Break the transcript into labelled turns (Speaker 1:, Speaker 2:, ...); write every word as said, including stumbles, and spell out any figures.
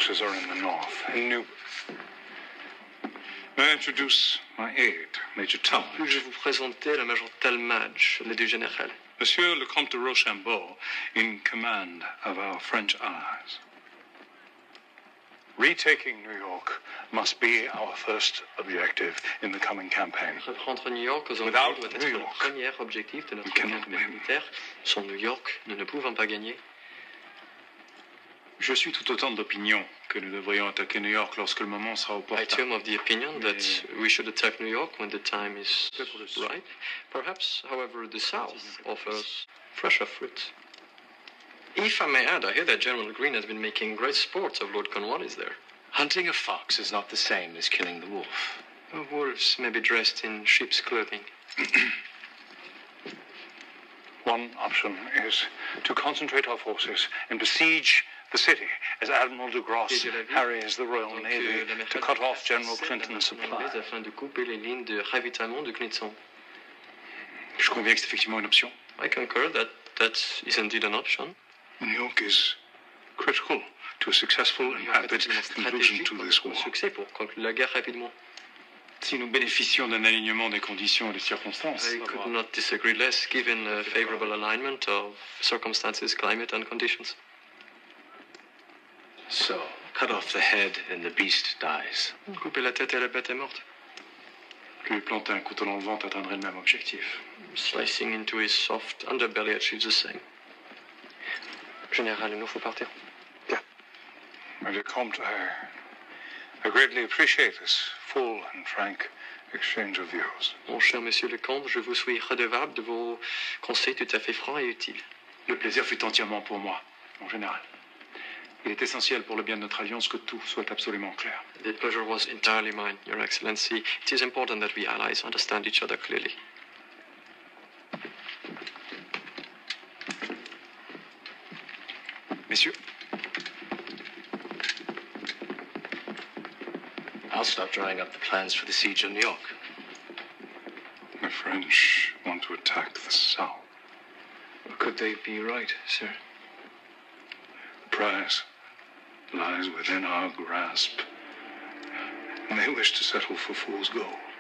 Speaker 1: forces are in the north, in New. May I introduce my aide, Major Talmadge.
Speaker 2: Puis-je vous présenter le Major Talmadge, l'aide du général.
Speaker 1: Monsieur le Comte de Rochambeau, in command of our French allies. Retaking New York must be our first objective in the coming campaign.
Speaker 2: Reprendre New York aux Anglais doit être le premier objectif de notre campagne militaire. Sans New York, nous ne pouvons pas gagner.
Speaker 1: Je suis tout autant d'opinion que nous devrions attaquer New York lorsque le moment sera opportun.
Speaker 2: I too am of the opinion that we should attack New York when the time is right. Perhaps, however, the South offers fresher fruit. If I may add, I hear that General Greene has been making great sport of Lord Cornwallis there.
Speaker 3: Hunting a fox is not the same as killing the wolf.
Speaker 2: Wolves may be dressed in sheep's clothing.
Speaker 1: One option is to concentrate our forces and besiege the city as Admiral de Grosse harries the Royal Navy to cut off General Clinton's supply.
Speaker 2: Afin de couper les lignes de ravitaillement de Clinton.
Speaker 1: Je conviens que c'est effectivement une option.
Speaker 2: I concur that that is indeed an option.
Speaker 1: New York is critical to a successful and rapid conclusion to this war.
Speaker 2: Succès pour conclure la guerre rapidement.
Speaker 1: Si nous bénéficions d'un alignement des conditions et des circonstances.
Speaker 2: I could not disagree less, given a favorable alignment of circumstances, climate, and conditions.
Speaker 3: So, cut off the head and the beast dies.
Speaker 2: Couper la tête et la bête est morte.
Speaker 1: Lui planter un couteau dans le ventre atteindrait le même objectif.
Speaker 2: Slicing into his soft underbelly achieves the same. Général, il nous faut partir.
Speaker 1: Bien. Major Comte, I, I greatly appreciate this full and frank exchange of views.
Speaker 2: Mon cher monsieur le comte, je vous suis redevable de vos conseils tout à fait francs et utiles.
Speaker 1: Le plaisir fut entièrement pour moi, mon général. Il est essentiel pour le bien de notre alliance que tout soit absolument clair.
Speaker 2: The pleasure was entirely mine, Your Excellency. It is important that we allies understand each other clearly.
Speaker 1: Messieurs.
Speaker 3: I'll start drawing up the plans for the siege of New York.
Speaker 1: The French want to attack the South.
Speaker 3: Could they be right, sir?
Speaker 1: The prize lies within our grasp. And they wish to settle for fool's gold.